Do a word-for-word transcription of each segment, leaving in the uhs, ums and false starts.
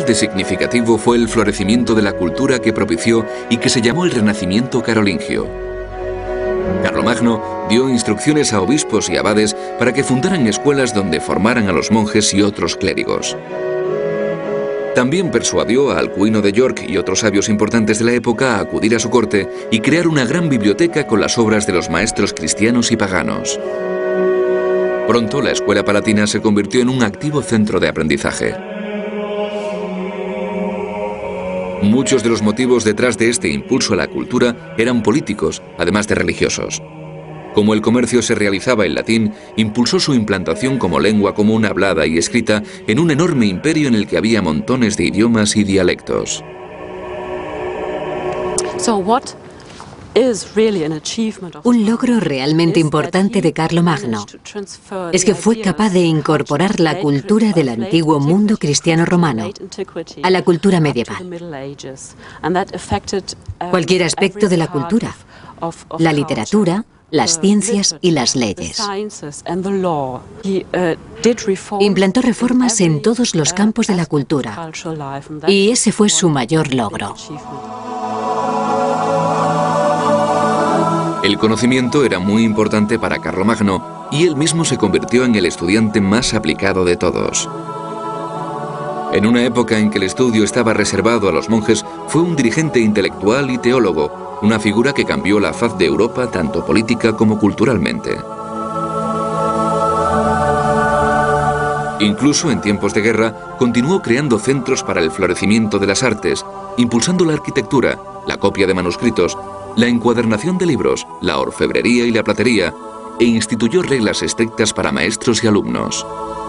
igual de significativo fue el florecimiento de la cultura que propició y que se llamó el Renacimiento carolingio. Carlomagno dio instrucciones a obispos y abades para que fundaran escuelas donde formaran a los monjes y otros clérigos. También persuadió a Alcuino de York y otros sabios importantes de la época a acudir a su corte y crear una gran biblioteca con las obras de los maestros cristianos y paganos. Pronto la escuela palatina se convirtió en un activo centro de aprendizaje. Muchos de los motivos detrás de este impulso a la cultura eran políticos, además de religiosos. Como el comercio se realizaba en latín, impulsó su implantación como lengua común hablada y escrita en un enorme imperio en el que había montones de idiomas y dialectos. Un logro realmente importante de Carlomagno es que fue capaz de incorporar la cultura del antiguo mundo cristiano romano a la cultura medieval. Cualquier aspecto de la cultura, la literatura, las ciencias y las leyes. Implantó reformas en todos los campos de la cultura y ese fue su mayor logro. El conocimiento era muy importante para Carlomagno y él mismo se convirtió en el estudiante más aplicado de todos. En una época en que el estudio estaba reservado a los monjes, fue un dirigente intelectual y teólogo, una figura que cambió la faz de Europa tanto política como culturalmente. Incluso en tiempos de guerra, continuó creando centros para el florecimiento de las artes, impulsando la arquitectura, la copia de manuscritos, la encuadernación de libros, la orfebrería y la platería, e instituyó reglas estrictas para maestros y alumnos.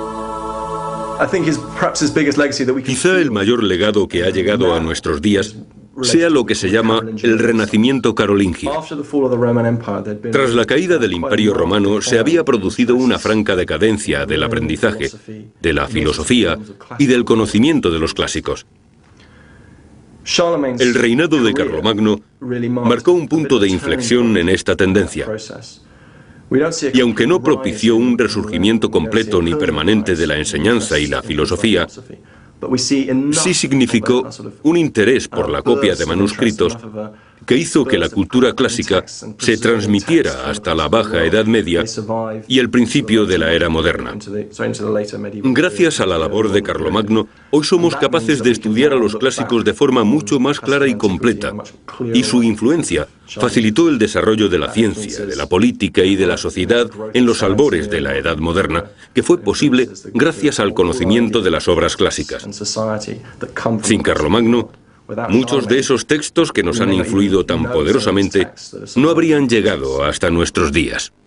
Quizá el mayor legado que ha llegado a nuestros días sea lo que se llama el Renacimiento carolingio. Tras la caída del Imperio Romano se había producido una franca decadencia del aprendizaje, de la filosofía y del conocimiento de los clásicos. El reinado de Carlomagno marcó un punto de inflexión en esta tendencia. Y aunque no propició un resurgimiento completo ni permanente de la enseñanza y la filosofía, sí significó un interés por la copia de manuscritos que hizo que la cultura clásica se transmitiera hasta la Baja Edad Media y el principio de la era moderna. Gracias a la labor de Carlomagno, hoy somos capaces de estudiar a los clásicos de forma mucho más clara y completa, y su influencia facilitó el desarrollo de la ciencia, de la política y de la sociedad en los albores de la Edad Moderna, que fue posible gracias al conocimiento de las obras clásicas. Sin Carlomagno, muchos de esos textos que nos han influido tan poderosamente no habrían llegado hasta nuestros días.